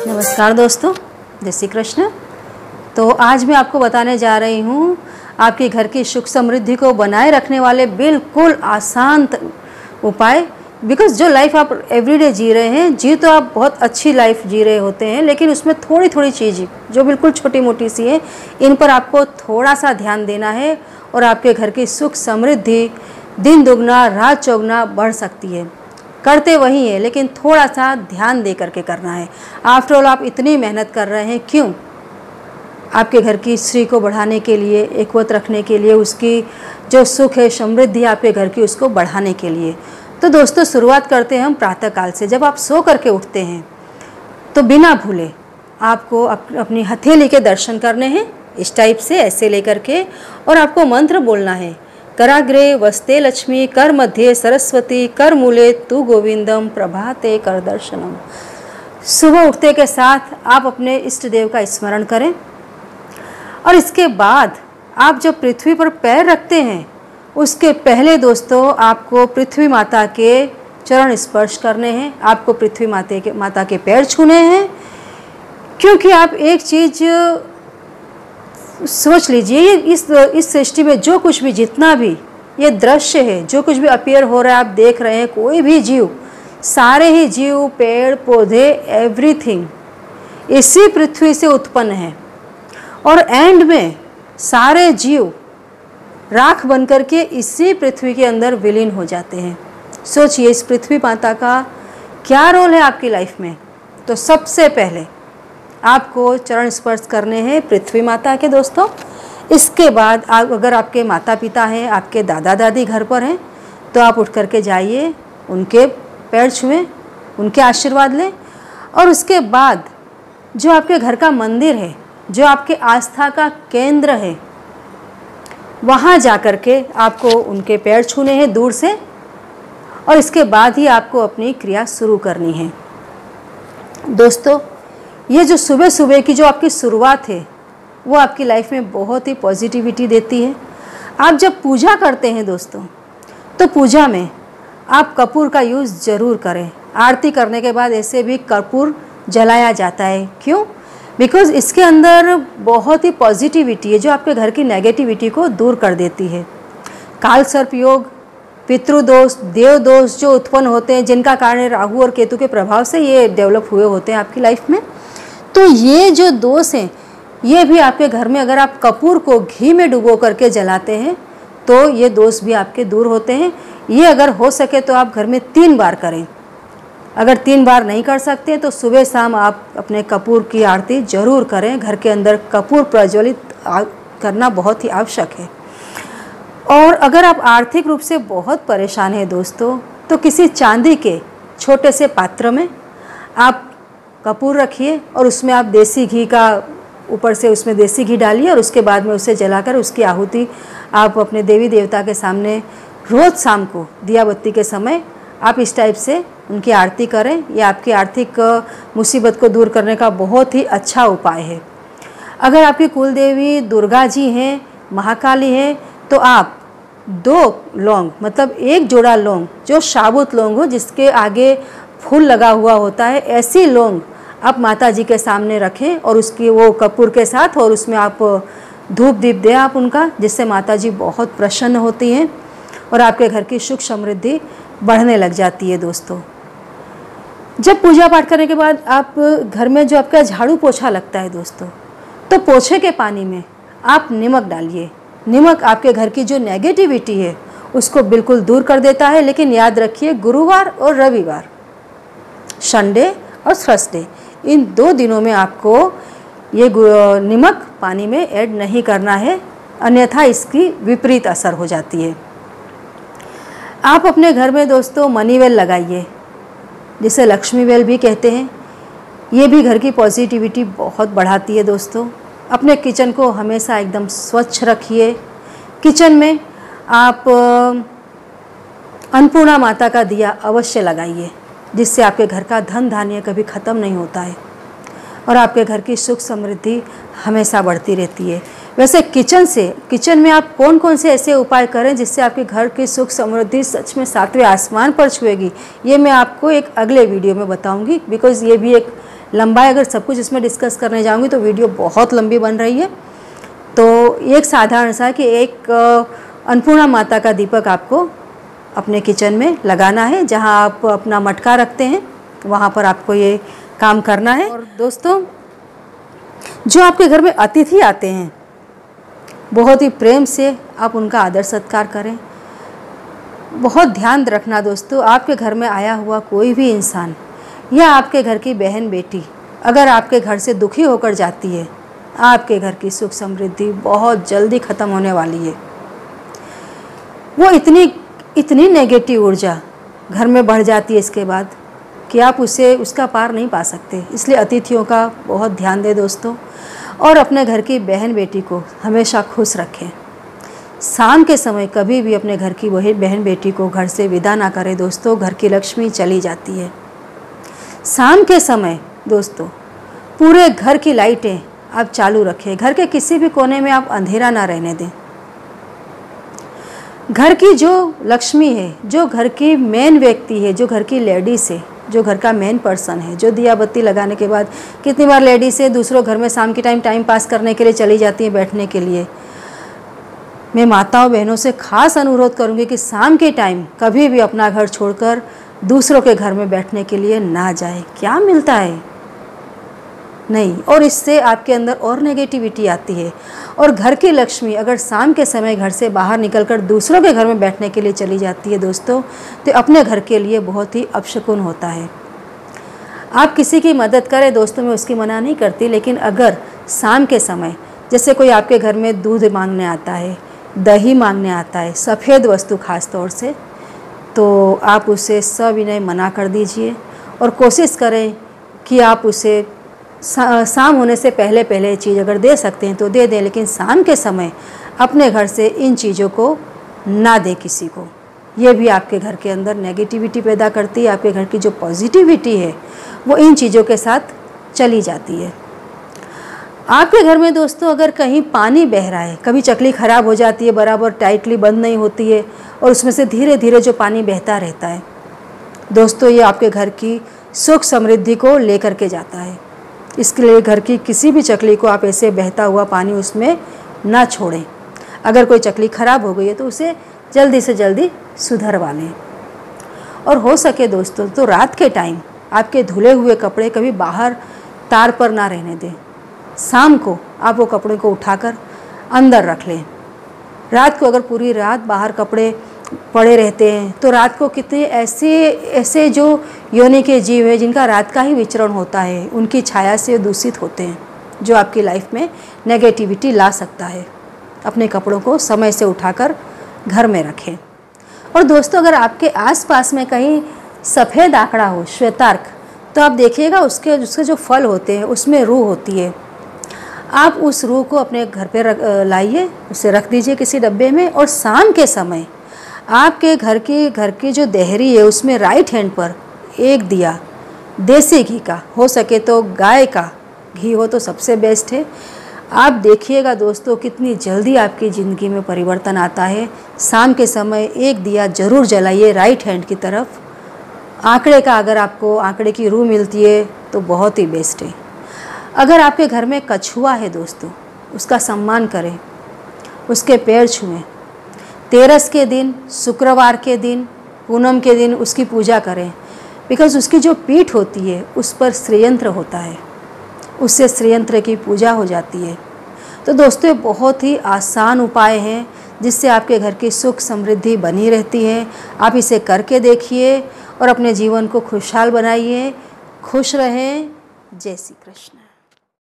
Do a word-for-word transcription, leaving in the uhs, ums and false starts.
नमस्कार दोस्तों, जय श्री कृष्ण। तो आज मैं आपको बताने जा रही हूँ आपके घर की सुख समृद्धि को बनाए रखने वाले बिल्कुल आसान उपाय। बिकॉज जो लाइफ आप एवरीडे जी रहे हैं, जी तो आप बहुत अच्छी लाइफ जी रहे होते हैं, लेकिन उसमें थोड़ी थोड़ी चीज़ जो बिल्कुल छोटी मोटी सी है, इन पर आपको थोड़ा सा ध्यान देना है और आपके घर की सुख समृद्धि दिन दुगना रात चौगुना बढ़ सकती है। करते वही है, लेकिन थोड़ा सा ध्यान दे करके करना है। आफ्टर ऑल आप इतनी मेहनत कर रहे हैं, क्यों? आपके घर की श्री को बढ़ाने के लिए, एकवत रखने के लिए, उसकी जो सुख है समृद्धि आपके घर की उसको बढ़ाने के लिए। तो दोस्तों, शुरुआत करते हैं हम प्रातःकाल से। जब आप सो करके उठते हैं तो बिना भूले आपको अप, अपनी हथेली के दर्शन करने हैं, इस टाइप से ऐसे लेकर के, और आपको मंत्र बोलना है। कराग्रे वस्ते लक्ष्मी, कर मध्य सरस्वती, कर मूले तू गोविंदम, प्रभाते कर दर्शनम। सुबह उठते के साथ आप अपने इष्ट देव का स्मरण करें और इसके बाद आप जब पृथ्वी पर पैर रखते हैं उसके पहले दोस्तों आपको पृथ्वी माता के चरण स्पर्श करने हैं। आपको पृथ्वी माता के माता के पैर छूने हैं, क्योंकि आप एक चीज़ सोच लीजिए, इस इस सृष्टि में जो कुछ भी, जितना भी ये दृश्य है, जो कुछ भी अपीयर हो रहा है, आप देख रहे हैं, कोई भी जीव, सारे ही जीव, पेड़ पौधे, एवरीथिंग इसी पृथ्वी से उत्पन्न है। और एंड में सारे जीव राख बनकर के इसी पृथ्वी के अंदर विलीन हो जाते हैं। सोचिए इस पृथ्वी माता का क्या रोल है आपकी लाइफ में। तो सबसे पहले आपको चरण स्पर्श करने हैं पृथ्वी माता के दोस्तों। इसके बाद आप, अगर आपके माता पिता हैं, आपके दादा दादी घर पर हैं, तो आप उठ करके जाइए, उनके पैर छुएं, उनके आशीर्वाद लें। और उसके बाद जो आपके घर का मंदिर है, जो आपके आस्था का केंद्र है, वहाँ जा कर के आपको उनके पैर छूने हैं दूर से, और इसके बाद ही आपको अपनी क्रिया शुरू करनी है। दोस्तों, ये जो सुबह सुबह की जो आपकी शुरुआत है वो आपकी लाइफ में बहुत ही पॉजिटिविटी देती है। आप जब पूजा करते हैं दोस्तों, तो पूजा में आप कपूर का यूज़ ज़रूर करें। आरती करने के बाद ऐसे भी कपूर जलाया जाता है। क्यों? बिकॉज़ इसके अंदर बहुत ही पॉजिटिविटी है जो आपके घर की नेगेटिविटी को दूर कर देती है। काल सर्प योग, पितृदोष, देव दोष जो उत्पन्न होते हैं, जिनका कारण राहु और केतु के प्रभाव से ये डेवलप हुए होते हैं आपकी लाइफ में, तो ये जो दोष हैं, ये भी आपके घर में अगर आप कपूर को घी में डुबो करके जलाते हैं तो ये दोष भी आपके दूर होते हैं। ये अगर हो सके तो आप घर में तीन बार करें। अगर तीन बार नहीं कर सकते हैं तो सुबह शाम आप अपने कपूर की आरती जरूर करें। घर के अंदर कपूर प्रज्वलित करना बहुत ही आवश्यक है। और अगर आप आर्थिक रूप से बहुत परेशान हैं दोस्तों, तो किसी चांदी के छोटे से पात्र में आप कपूर रखिए और उसमें आप देसी घी का, ऊपर से उसमें देसी घी डालिए और उसके बाद में उसे जलाकर उसकी आहुति आप अपने देवी देवता के सामने रोज़ शाम को दिया बत्ती के समय आप इस टाइप से उनकी आरती करें। ये आपकी आर्थिक मुसीबत को दूर करने का बहुत ही अच्छा उपाय है। अगर आपकी कुल देवी दुर्गा जी हैं, महाकाली हैं, तो आप दो लौंग, मतलब एक जोड़ा लौंग जो साबुत लौंग हो, जिसके आगे फूल लगा हुआ होता है, ऐसी लौंग आप माता जी के सामने रखें और उसकी वो कपूर के साथ, और उसमें आप धूप दीप दें आप उनका, जिससे माता जी बहुत प्रसन्न होती हैं और आपके घर की सुख समृद्धि बढ़ने लग जाती है। दोस्तों, जब पूजा पाठ करने के बाद आप घर में जो आपका झाड़ू पोछा लगता है दोस्तों, तो पोछे के पानी में आप नमक डालिए। नमक आपके घर की जो नेगेटिविटी है उसको बिल्कुल दूर कर देता है। लेकिन याद रखिए, गुरुवार और रविवार, संडे और थर्सडे, इन दो दिनों में आपको ये नमक पानी में ऐड नहीं करना है, अन्यथा इसकी विपरीत असर हो जाती है। आप अपने घर में दोस्तों मनी वेल लगाइए, जिसे लक्ष्मी वेल भी कहते हैं। ये भी घर की पॉजिटिविटी बहुत बढ़ाती है दोस्तों। अपने किचन को हमेशा एकदम स्वच्छ रखिए। किचन में आप अन्नपूर्णा माता का दिया अवश्य लगाइए, जिससे आपके घर का धन धान्य कभी ख़त्म नहीं होता है और आपके घर की सुख समृद्धि हमेशा बढ़ती रहती है। वैसे किचन से किचन में आप कौन कौन से ऐसे उपाय करें जिससे आपके घर की सुख समृद्धि सच में सातवें आसमान पर छुएगी, ये मैं आपको एक अगले वीडियो में बताऊंगी। बिकॉज़ ये भी एक लंबाई अगर सब कुछ इसमें डिस्कस करने जाऊंगी तो वीडियो बहुत लंबी बन रही है। तो एक साधारण सा कि एक अन्नपूर्णा माता का दीपक आपको अपने किचन में लगाना है, जहां आप अपना मटका रखते हैं वहां पर आपको ये काम करना है। और दोस्तों, जो आपके घर में अतिथि आते हैं बहुत ही प्रेम से आप उनका आदर सत्कार करें। बहुत ध्यान रखना दोस्तों, आपके घर में आया हुआ कोई भी इंसान या आपके घर की बहन बेटी अगर आपके घर से दुखी होकर जाती है, आपके घर की सुख समृद्धि बहुत जल्दी ख़त्म होने वाली है। वो इतनी इतनी नेगेटिव ऊर्जा घर में बढ़ जाती है इसके बाद कि आप उसे उसका पार नहीं पा सकते। इसलिए अतिथियों का बहुत ध्यान दें दोस्तों, और अपने घर की बहन बेटी को हमेशा खुश रखें। शाम के समय कभी भी अपने घर की वही बहन बेटी को घर से विदा ना करें दोस्तों, घर की लक्ष्मी चली जाती है। शाम के समय दोस्तों पूरे घर की लाइटें आप चालू रखें, घर के किसी भी कोने में आप अंधेरा ना रहने दें। घर की जो लक्ष्मी है, जो घर की मेन व्यक्ति है, जो घर की लेडीज़ है, जो घर का मेन पर्सन है, जो दिया बत्ती लगाने के बाद कितनी बार लेडीज़ है दूसरों घर में शाम के टाइम टाइम पास करने के लिए चली जाती है बैठने के लिए। मैं माताओं बहनों से खास अनुरोध करूंगी कि शाम के टाइम कभी भी अपना घर छोड़कर दूसरों के घर में बैठने के लिए ना जाए। क्या मिलता है? नहीं। और इससे आपके अंदर और नेगेटिविटी आती है। और घर की लक्ष्मी अगर शाम के समय घर से बाहर निकलकर दूसरों के घर में बैठने के लिए चली जाती है दोस्तों, तो अपने घर के लिए बहुत ही अपशकुन होता है। आप किसी की मदद करें दोस्तों, मैं उसकी मना नहीं करती, लेकिन अगर शाम के समय जैसे कोई आपके घर में दूध मांगने आता है, दही मांगने आता है, सफ़ेद वस्तु खास तौर से, तो आप उसे सविनय मना कर दीजिए और कोशिश करें कि आप उसे शाम होने से पहले पहले चीज़ अगर दे सकते हैं तो दे दें, लेकिन शाम के समय अपने घर से इन चीज़ों को ना दें किसी को। ये भी आपके घर के अंदर नेगेटिविटी पैदा करती है। आपके घर की जो पॉजिटिविटी है वो इन चीज़ों के साथ चली जाती है। आपके घर में दोस्तों अगर कहीं पानी बह रहा है, कभी चकली ख़राब हो जाती है, बराबर टाइटली बंद नहीं होती है और उसमें से धीरे धीरे जो पानी बहता रहता है दोस्तों, ये आपके घर की सुख समृद्धि को लेकर के जाता है। इसके लिए घर की किसी भी चकली को आप ऐसे बहता हुआ पानी उसमें ना छोड़ें। अगर कोई चकली ख़राब हो गई है तो उसे जल्दी से जल्दी सुधरवा लें। और हो सके दोस्तों तो रात के टाइम आपके धुले हुए कपड़े कभी बाहर तार पर ना रहने दें। शाम को आप वो कपड़े को उठाकर अंदर रख लें। रात को अगर पूरी रात बाहर कपड़े पड़े रहते हैं तो रात को कितने ऐसे ऐसे जो योनि के जीव हैं जिनका रात का ही विचरण होता है, उनकी छाया से दूषित होते हैं, जो आपकी लाइफ में नेगेटिविटी ला सकता है। अपने कपड़ों को समय से उठाकर घर में रखें। और दोस्तों अगर आपके आसपास में कहीं सफ़ेद आंकड़ा हो, श्वेतार्क, तो आप देखिएगा उसके उसके जो फल होते हैं उसमें रूह होती है। आप उस रूह को अपने घर पे रख लाइए, उसे रख दीजिए किसी डब्बे में, और शाम के समय आपके घर की घर की जो देहरी है उसमें राइट हैंड पर एक दिया देसी घी का, हो सके तो गाय का घी हो तो सबसे बेस्ट है। आप देखिएगा दोस्तों कितनी जल्दी आपकी ज़िंदगी में परिवर्तन आता है। शाम के समय एक दिया ज़रूर जलाइए राइट हैंड की तरफ। आंकड़े का अगर आपको आंकड़े की रूह मिलती है तो बहुत ही बेस्ट है। अगर आपके घर में कछुआ है दोस्तों, उसका सम्मान करें, उसके पैर छुएं। तेरस के दिन, शुक्रवार के दिन, पूनम के दिन उसकी पूजा करें, बिकॉज़ उसकी जो पीठ होती है उस पर श्रीयंत्र होता है, उससे श्रीयंत्र की पूजा हो जाती है। तो दोस्तों ये बहुत ही आसान उपाय हैं जिससे आपके घर की सुख समृद्धि बनी रहती है। आप इसे करके देखिए और अपने जीवन को खुशहाल बनाइए। खुश रहें। जय श्री कृष्ण।